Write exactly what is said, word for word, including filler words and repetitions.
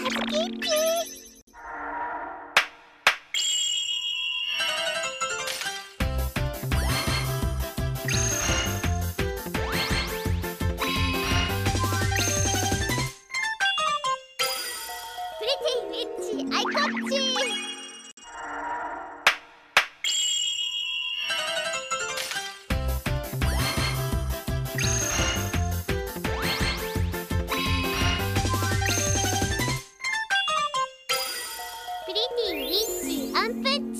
キッチプリティウィッチアイコッチプリティウィッチアンプッチ